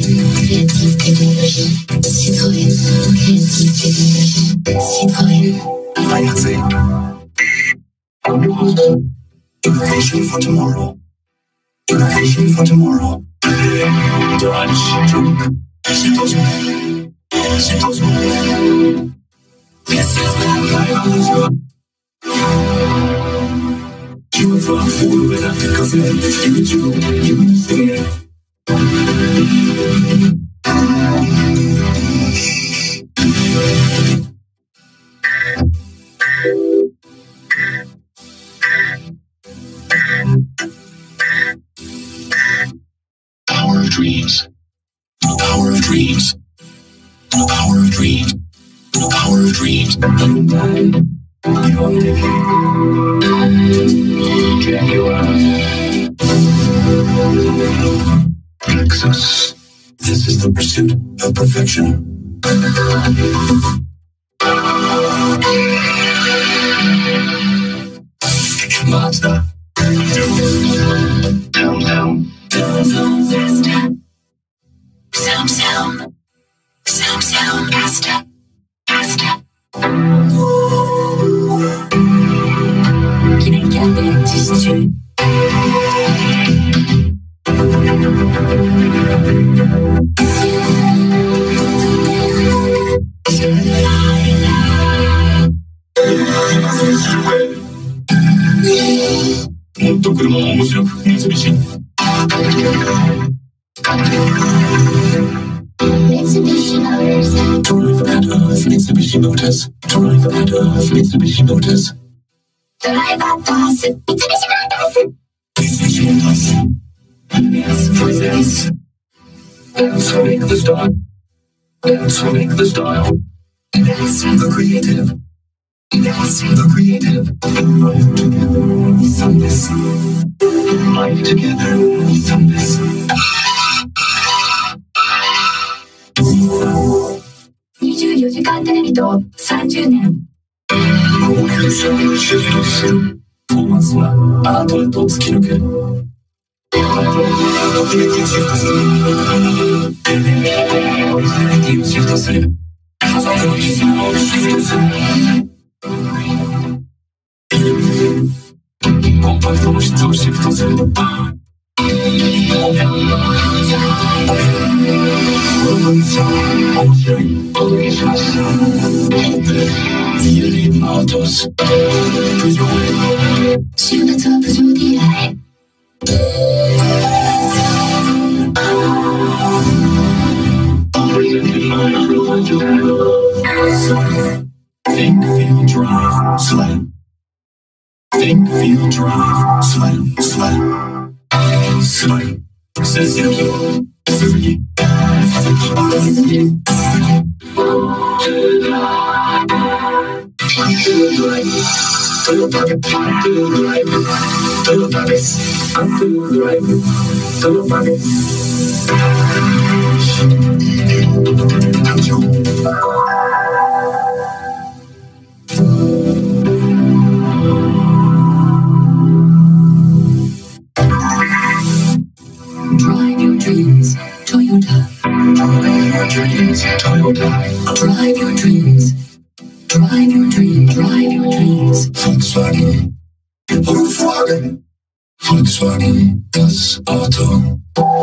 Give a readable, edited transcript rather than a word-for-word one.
Innovation for tomorrow. Innovation for tomorrow. Dodge Troop. This is the biology. You are full with a cafe. You see Power of dreams. The power of dreams. The power of dreams. The power of dreams. Nexus. This is the pursuit of perfection. Monster. Down, down. Sound, faster.もっと車を面白く三菱Mitsubishi Motors. Drive at us, Mitsubishi Motors. Drive at us, Mitsubishi Motors. Drive at us, Mitsubishi Motors. Mitsubishi Motors. Yes, presents. That's having the style. That's having the style. That's the creative. That's the creative. Life together, some this. Life together, some this. 24時間テレビと30年。高級車にシフトする。トーマスはアートへと突き抜ける。シフトする。オリジナリティをシフトする。家族の絆をシフトする。コンパクトの質をシフトする。面白いお届けします。Beauty Motors。プジョー。週末はプジョーディーラーへ。Think, feel, drive, slam. Think, feel, drive, slam, slam. Slam. Suzuki. Suzuki. Drive your dreams, Toyota. Drive your dreams, Toyota. Drive your dreams. Drive your dreams. Drive your dreams. Volkswagen. Volkswagen. Volkswagen. Das Auto.